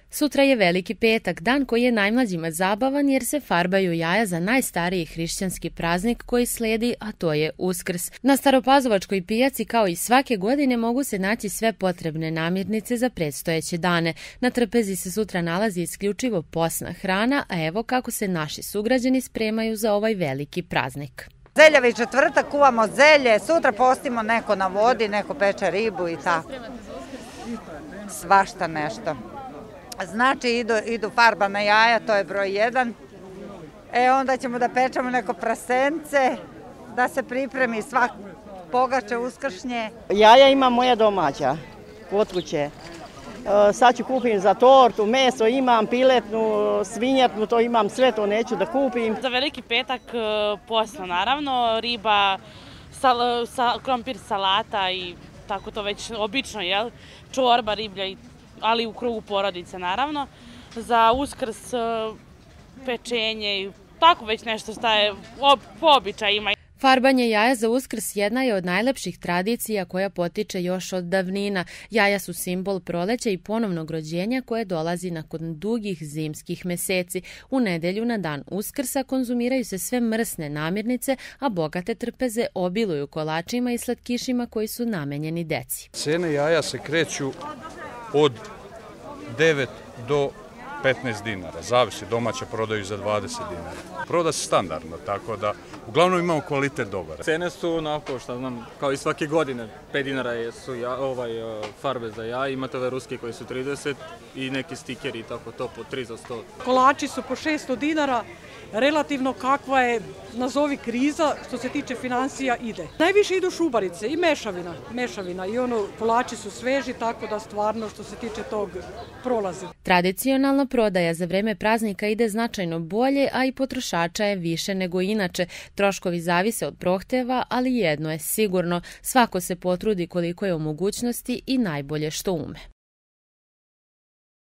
Sutra je Veliki petak, dan koji je najmlađima zabavan jer se farbaju jaja za najstariji hrišćanski praznik koji slijedi, a to je Uskrs. Na Staropazovačkoj pijaci kao i svake godine mogu se naći sve potrebne namirnice za predstojeće dane. Na trpezi se sutra nalazi isključivo posna hrana, a evo kako se naši sugrađani spremaju za ovaj veliki praznik. Zeljavi četvrtak, kuvamo zelje, sutra postimo, neko na vodi, neko peče ribu i tako. Svašta nešto. Znači idu farbana jaja, to je broj 1. Onda ćemo da pečemo neko prasence, da se pripremi svak pogače uskršnje. Jaja ima moja domaća, kod kuće. Sad ću kupim za tortu, meso imam, piletnu, svinjetnu, to imam sve, to neću da kupim. Za Veliki petak posno naravno, riba, krompir, salata i tako to već obično, jel? Čorba, riblja, ali u krugu porodice naravno. Za Uskrs pečenje i tako već nešto što je po običajima. Farbanje jaja za Uskrs jedna je od najlepših tradicija koja potiče još od davnina. Jaja su simbol proleća i ponovnog rođenja koje dolazi nakon dugih zimskih meseci. U nedelju na dan Uskrsa konzumiraju se sve mrsne namirnice, a bogate trpeze obiluju kolačima i slatkišima koji su namenjeni deci. Cene jaja se kreću od 9 do 15 dinara, zavisi, domaća prodaju za 20 dinara. Proda se standardno, tako da uglavnom imamo kvalitet dobar. Cene su onako, šta znam, kao i svake godine, 5 dinara su farbe za jaja, imate ove ruske koji su 30 i neki stikeri, tako to po 3 za 100. Kolači su po 600 dinara, relativno kakva je, nazovi kriza, što se tiče financija ide. Najviše idu šubarice i mešavina i kolači su sveži, tako da stvarno što se tiče tog prolazi. Tradicionalna prodaja za vreme praznika ide značajno bolje, a i potrošača je više nego inače. Troškovi zavise od prohteva, ali jedno je sigurno, svako se potrudi koliko je u mogućnosti i najbolje što ume.